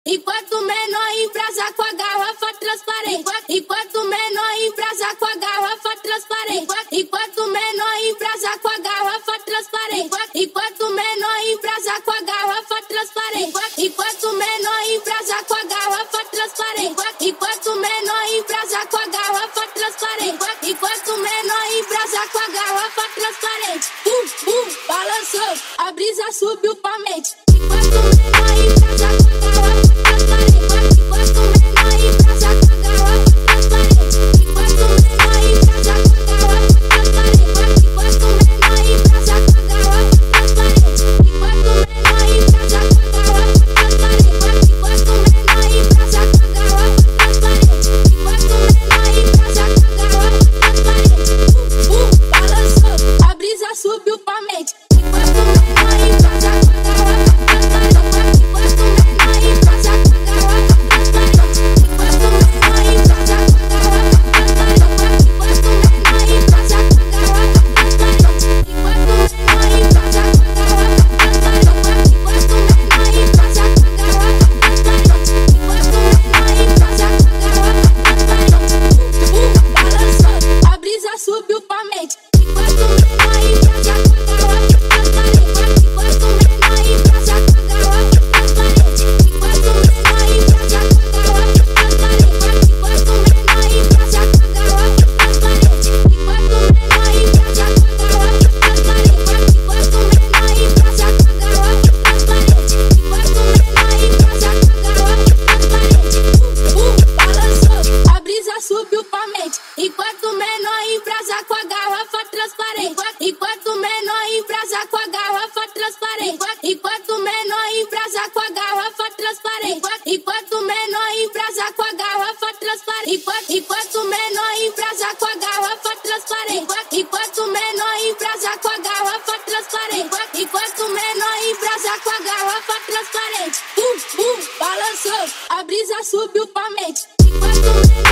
Enquanto menor embrasa com a garrafa transparente. Enquanto menor embrasa com a garrafa transparente. Enquanto menor embrasa com a garrafa transparente. Enquanto menor embrasa com a garrafa transparente. Enquanto menor embrasa com a garrafa transparente. Enquanto menor embrasa com a garrafa transparente. Enquanto menor embrasa com a garrafa transparente. Balançou, a brisa subiu pra mente. Enquanto menor embrasa com a garrafa transparente. Enquanto menor embrasa com a garrafa transparente. Enquanto menor embrasa com a garrafa transparente. Enquanto menor embrasa com a garrafa transparente. Enquanto menor embrasa com a garrafa transparente. Enquanto menor embrasa com a garrafa transparente. Enquanto menor embrasa com a garrafa transparente. Balançou, a brisa subiu pra mente. Enquanto menor embrasa com a garrafa transparente. Enquanto menor embrasa com a garrafa transparente. Enquanto menor embrasa com a garrafa transparente. Enquanto menor embrasa com a garrafa transparente. Enquanto menor embrasa com a garrafa transparente. Enquanto menor embrasa com a garrafa transparente. Enquanto menor embrasa com a garrafa transparente. Balançou, a brisa subiu pra mente. Enquanto menor embrasa com a garrafa transparente. Enquanto menor embrasa com a garrafa transparente. Enquanto menor embrasa com a garrafa transparente. Enquanto menor embrasa com a garrafa transparente. Enquanto menor embrasa com a garrafa transparente. Enquanto menor embrasa com a garrafa transparente. Enquanto menor embrasa com a garrafa transparente. Balançou, a brisa subiu pra mente. Enquanto menor embrasa com a garrafa transparente. Enquanto menor embrasa com a garrafa transparente. Enquanto menor embrasa com a garrafa transparente. Enquanto menor embrasa com a garrafa transparente. Enquanto menor embrasa com a garrafa transparente. Enquanto menor embrasa com a garrafa transparente. Enquanto menor embrasa com a garrafa transparente. Balançou, a brisa subiu pra mente. Enquanto menor